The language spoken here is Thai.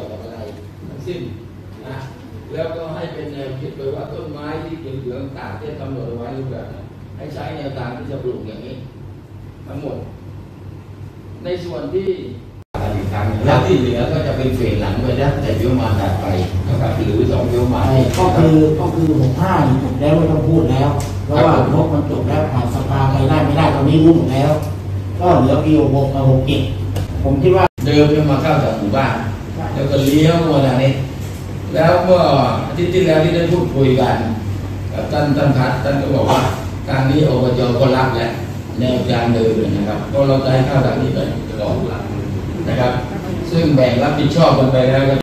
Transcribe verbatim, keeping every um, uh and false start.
ยวกับอะไรทั้งสิ้นนะแล้วก็ให้เป็นแนวคิดไปว่าต้นไม้ที่เหลืองๆต่างที่กำหนดเอาไว้รูปแบบให้ใช้แนวทางที่จะปลูกอย่างนี้ทั้งหมดในส่วนที่อีกครั้งแล้วที่เหลือก็จะเป็นเฟสหลังไปนะแต่เดี๋ยวมาตัดไปนะครับหรือสองเดี๋ยวมาก็คือก็คือหกห้าจบแล้วไม่ต้องพูดแล้วเพราะว่างบมันจบแล้วผ่านสภาไปได้ไม่ได้ตอนนี้รู้หมดแล้วก็เหลือปีหกหกกับหกเจ็ดผมคิดว่าเดิมจะมาเข้าจากหมู่บ้านแล้วก็เลี้ยวมาทางนี้แล้วเมื่ออาทิตย์ที่แล้วที่ได้พูดคุยกันกับท่านท่านพัฒน์ท่านก็บอกว่าการนี้อบจก็รับแล้วแนวทางเดิมเลยนะครับก็เราจะให้เข้าจากนี้ไปตลอดนะครับซึ่งแบ่งรับผิดชอบกันไปแล้ว